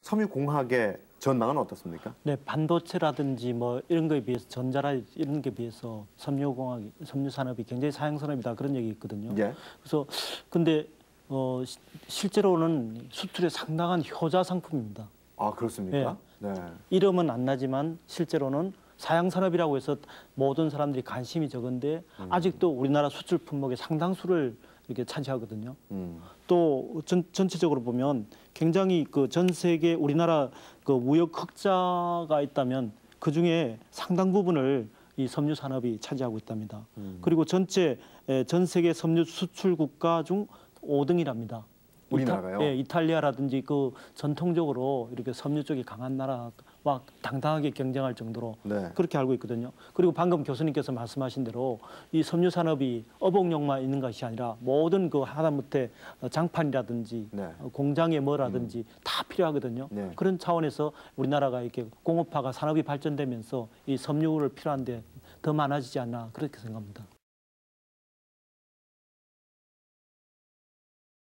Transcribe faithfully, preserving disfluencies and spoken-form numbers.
섬유공학의 전망은 어떻습니까? 네, 반도체라든지 뭐 이런 거에 비해서 전자라 이런 게 비해서 섬유공학, 섬유산업이 굉장히 사양산업이다 그런 얘기 있거든요. 예. 그래서 근데 어, 시, 실제로는 수출에 상당한 효자 상품입니다. 아, 그렇습니까? 네. 이름은 안 나지만 실제로는 사양산업이라고 해서 모든 사람들이 관심이 적은데 음. 아직도 우리나라 수출 품목의 상당수를 이렇게 차지하거든요. 음. 또 전, 전체적으로 보면 굉장히 그 전 세계 우리나라 그 무역 흑자가 있다면 그 중에 상당 부분을 이 섬유 산업이 차지하고 있답니다. 음. 그리고 전체 전 세계 섬유 수출 국가 중 오 등이랍니다. 우리나라가요? 예, 이탈리아라든지 그 전통적으로 이렇게 섬유 쪽이 강한 나라와 당당하게 경쟁할 정도로 네. 그렇게 알고 있거든요. 그리고 방금 교수님께서 말씀하신 대로 이 섬유 산업이 어복용만 있는 것이 아니라 모든 그 하다못해 장판이라든지 네. 공장의 뭐라든지 음. 다 필요하거든요. 네. 그런 차원에서 우리나라가 이렇게 공업화가 산업이 발전되면서 이 섬유를 필요한데 더 많아지지 않나 그렇게 생각합니다.